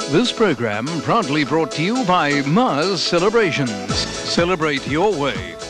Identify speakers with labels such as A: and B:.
A: This program proudly brought to you by Mars Celebrations. Celebrate your way.